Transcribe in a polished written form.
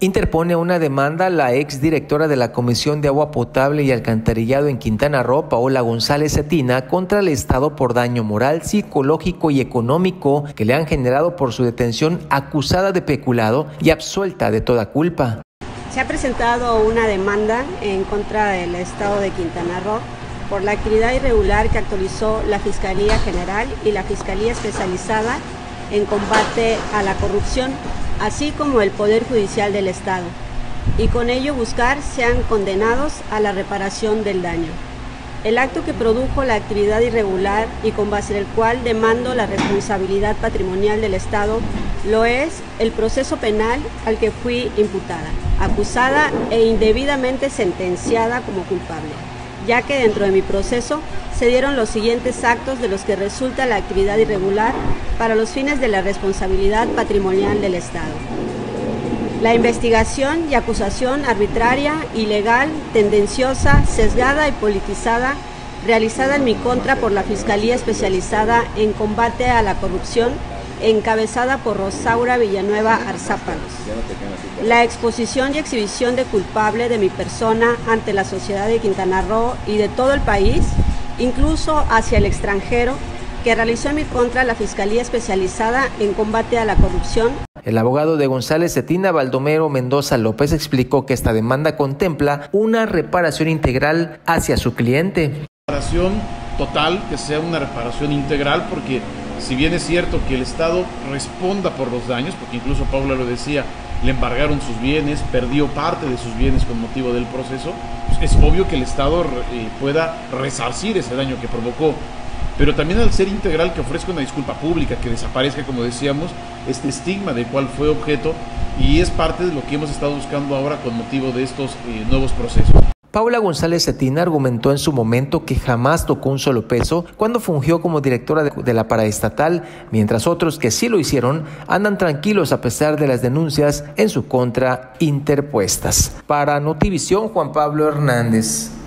Interpone una demanda la exdirectora de la Comisión de Agua Potable y Alcantarillado en Quintana Roo, Paola González Cetina, contra el Estado por daño moral, psicológico y económico que le han generado por su detención, acusada de peculado y absuelta de toda culpa. Se ha presentado una demanda en contra del Estado de Quintana Roo por la actividad irregular que actualizó la Fiscalía General y la Fiscalía Especializada en Combate a la Corrupción, así como el Poder Judicial del Estado, y con ello buscar sean condenados a la reparación del daño. El acto que produjo la actividad irregular y con base en el cual demando la responsabilidad patrimonial del Estado lo es el proceso penal al que fui imputada, acusada e indebidamente sentenciada como culpable, ya que dentro de mi proceso se dieron los siguientes actos de los que resulta la actividad irregular para los fines de la responsabilidad patrimonial del Estado. La investigación y acusación arbitraria, ilegal, tendenciosa, sesgada y politizada realizada en mi contra por la Fiscalía Especializada en Combate a la Corrupción, encabezada por Rosaura Villanueva Arzápalos. La exposición y exhibición de culpable de mi persona ante la sociedad de Quintana Roo y de todo el país, incluso hacia el extranjero, que realizó en mi contra la Fiscalía Especializada en Combate a la Corrupción. El abogado de González Cetina, Baldomero Mendoza López, explicó que esta demanda contempla una reparación integral hacia su cliente. Reparación total, que sea una reparación integral, porque si bien es cierto que el Estado responda por los daños, porque incluso Paula lo decía, le embargaron sus bienes, perdió parte de sus bienes con motivo del proceso, pues es obvio que el Estado pueda resarcir ese daño que provocó. Pero también al ser integral, que ofrezca una disculpa pública, que desaparezca, como decíamos, este estigma de cuál fue objeto, y es parte de lo que hemos estado buscando ahora con motivo de estos nuevos procesos. Paola González Cetina argumentó en su momento que jamás tocó un solo peso cuando fungió como directora de la paraestatal, mientras otros que sí lo hicieron andan tranquilos a pesar de las denuncias en su contra interpuestas. Para Notivisión, Juan Pablo Hernández.